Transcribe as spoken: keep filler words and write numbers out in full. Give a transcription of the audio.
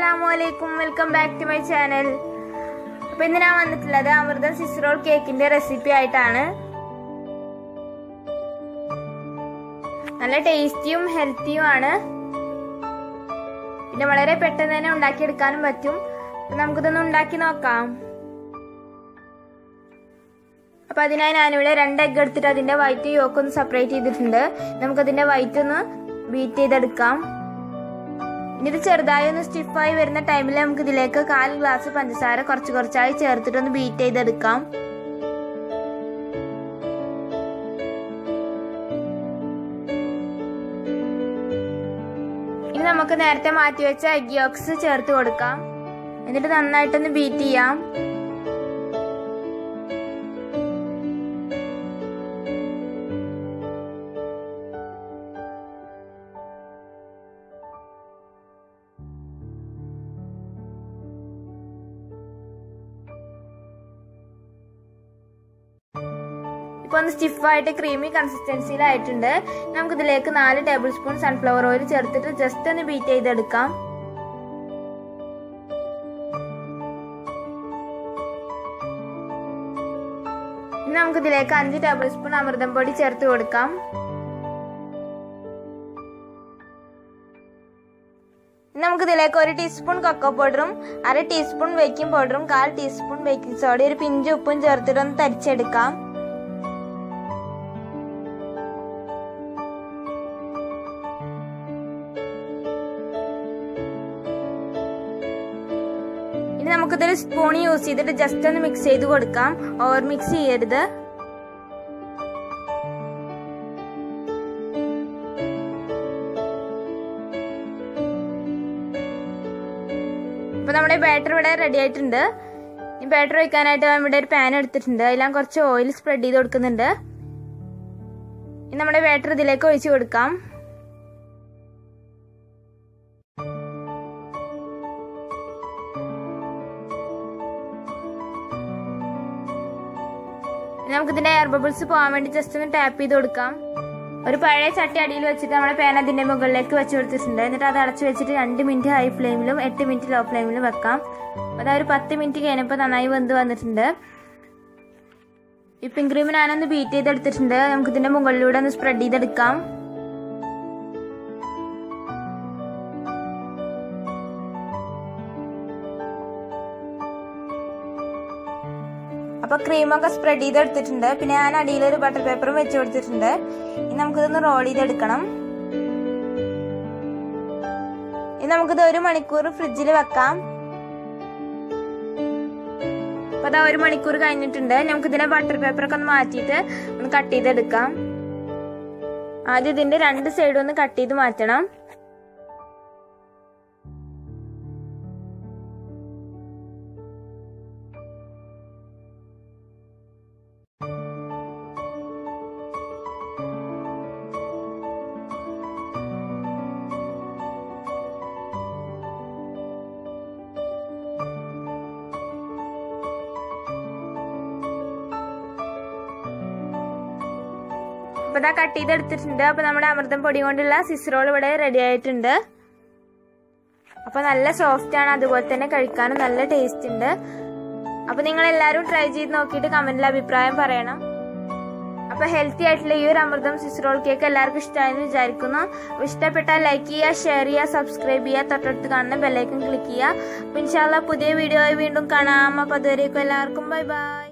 Assalamualaikum, welcome back to my channel. അപ്പോൾ ഇന്ന് ഞാൻ വന്നിട്ടുള്ളത് അമൃതം സ്വിസ് റോൾ കേക്കിന്റെ റെസിപ്പി ആയിട്ടാണ്. നല്ല ടേസ്റ്റിയും ഹെൽത്തിയും ആണ്. പിന്നെ വളരെ പെട്ടെന്ന് തന്നെ ഉണ്ടാക്കിയെടുക്കാനും പറ്റും. അപ്പോൾ നമുക്കിതൊന്ന് ഉണ്ടാക്കി നോക്കാം. അപ്പോൾ അതിനായി ഞാനിവിടെ രണ്ട് എഗ് എടുത്തിട്ട് അതിന്റെ വൈറ്റ് യോക്ക് ഒന്ന് സെപ്പറേറ്റ് ചെയ്തിട്ടുണ്ട്. നമുക്കതിന്റെ വൈറ്റ് ഒന്ന് ബീറ്റ് ചെയ്തെടുക്കാം. ഇനി ഇത് ചെറുതായി ഒന്ന് സ്റ്റിഫായി വരുന്ന ടൈമിൽ നമുക്ക് ഇതിലേക്ക് കാൽ ഗ്ലാസ് പഞ്ചസാര കുറച്ച് കുറച്ചായി ചേർത്തിട്ട് ഒന്ന് ബീറ്റ് ചെയ്തെടുക്കാം. ഇനി നമുക്ക് നേരത്തെ മാറ്റി വെച്ച എഗ് യോക്സ് ചേർത്ത് കൊടുക്കാം. എന്നിട്ട് നന്നായിട്ടൊന്ന് ബീറ്റ് ചെയ്യാം. ഇപ്പോൾ ഒന്ന് സ്റ്റിഫായിട്ട് ക്രീമി കൺസിസ്റ്റൻസിയിലായിട്ടുണ്ട്. നമുക്കിതിലേക്ക് നാല് ടേബിൾ സ്പൂൺ സൺഫ്ലവർ ഓയിൽ ചേർത്തിട്ട് ജസ്റ്റ് ഒന്ന് ബീറ്റ് ചെയ്തെടുക്കാം. ഇനി നമുക്കിതിലേക്ക് അഞ്ച് ടേബിൾ സ്പൂൺ അമൃതം പൊടി ചേർത്ത് കൊടുക്കാം. നമുക്കിതിലേക്ക് ഒരു ടീസ്പൂൺ കൊക്കോ പൗഡറും അര ടീസ്പൂൺ ബേക്കിംഗ് പൗഡറും കാൽ ടീസ്പൂൺ ബേക്കിംഗ് സോഡ ഒരു പിഞ്ച് ഉപ്പും ചേർത്തിട്ട് ഒന്ന് തരിച്ചെടുക്കാം. ഇനി നമുക്കിതൊരു സ്പൂൺ യൂസ് ചെയ്തിട്ട് ജസ്റ്റ് ഒന്ന് മിക്സ് ചെയ്ത് കൊടുക്കാം. ഓവർ മിക്സ് ചെയ്യരുത്. അപ്പൊ നമ്മുടെ ബാറ്റർ ഇവിടെ റെഡി ആയിട്ടുണ്ട്. ഈ ബാറ്റർ വയ്ക്കാനായിട്ട് ഇവിടെ ഒരു പാൻ എടുത്തിട്ടുണ്ട്. അതിലാം കുറച്ച് ഓയിൽ സ്പ്രെഡ് ചെയ്ത് കൊടുക്കുന്നുണ്ട്. ഇനി നമ്മുടെ ബാറ്റർ ഇതിലേക്ക് ഒഴിച്ചു കൊടുക്കാം. നമുക്കിതിന്റെ എയർ ബബിൾസ് പോകാൻ വേണ്ടി ജസ്റ്റ് ഒന്ന് ടാപ്പ് ചെയ്ത് കൊടുക്കാം. ഒരു പഴയ ചട്ടി അടിയിൽ വെച്ചിട്ട് നമ്മുടെ പാൻ അതിന്റെ മുകളിലേക്ക് വെച്ച് കൊടുത്തിട്ടുണ്ട്. എന്നിട്ട് അത് അടച്ചു വെച്ചിട്ട് രണ്ട് മിനിറ്റ് ഹൈ ഫ്ലെയിമിലും എട്ട് മിനിറ്റ് ലോ ഫ്ലെയിമിലും വെക്കാം. അത് ഒരു പത്ത് മിനിറ്റ് കഴിഞ്ഞപ്പോൾ നന്നായി വെന്ത് വന്നിട്ടുണ്ട്. വിപ്പിംഗ് ക്രീം ഞാനൊന്ന് ബീറ്റ് ചെയ്തെടുത്തിട്ടുണ്ട്. നമുക്കിതിന്റെ മുകളിലൂടെ ഒന്ന് സ്പ്രെഡ് ചെയ്തെടുക്കാം. അപ്പൊ ക്രീമൊക്കെ സ്പ്രെഡ് ചെയ്തെടുത്തിട്ടുണ്ട്. പിന്നെ ഞാൻ അടിയിൽ ഒരു ബട്ടർ പേപ്പറും വെച്ച് കൊടുത്തിട്ടുണ്ട്. ഇനി നമുക്കിതൊന്ന് റോൾ ചെയ്തെടുക്കണം. ഇനി നമുക്കിത് ഒരു മണിക്കൂർ ഫ്രിഡ്ജിൽ വെക്കാം. അപ്പൊ അതാ ഒരു മണിക്കൂർ കഴിഞ്ഞിട്ടുണ്ട്. നമുക്കിതിന്റെ ബട്ടർ പേപ്പറൊക്കെ ഒന്ന് മാറ്റിയിട്ട് ഒന്ന് കട്ട് ചെയ്തെടുക്കാം. ആദ്യം ഇതിന്റെ രണ്ട് സൈഡും ഒന്ന് കട്ട് ചെയ്ത് മാറ്റണം. അപ്പൊ ഇതാ കട്ട് ചെയ്തെടുത്തിട്ടുണ്ട്. അപ്പൊ നമ്മുടെ അമൃതം പൊടി കൊണ്ടുള്ള സ്വിസ് റോൾ ഇവിടെ റെഡി ആയിട്ടുണ്ട്. അപ്പൊ നല്ല സോഫ്റ്റ് ആണ്, അതുപോലെ തന്നെ കഴിക്കാനും നല്ല ടേസ്റ്റ് ഉണ്ട്. അപ്പൊ നിങ്ങൾ എല്ലാവരും ട്രൈ ചെയ്ത് നോക്കിയിട്ട് കമന്റിൽ അഭിപ്രായം പറയണം. അപ്പൊ ഹെൽത്തി ആയിട്ടുള്ള ഈ ഒരു അമൃതം സ്വിസ് റോൾ കേക്ക് എല്ലാവർക്കും ഇഷ്ടമായെന്ന് വിചാരിക്കുന്നു. അപ്പൊ ഇഷ്ടപ്പെട്ടാൽ ലൈക്ക് ചെയ്യുക, ഷെയർ ചെയ്യുക, സബ്സ്ക്രൈബ് ചെയ്യുക, തൊട്ടടുത്ത് കാണുന്ന ബെല്ലൈക്കൺ ക്ലിക്ക് ചെയ്യുക. അപ്പൊ ഇൻഷാല്ലാ പുതിയ വീഡിയോ ആയി വീണ്ടും കാണാം. അപ്പൊ അതുവരേക്കും എല്ലാവർക്കും ബൈ ബൈ.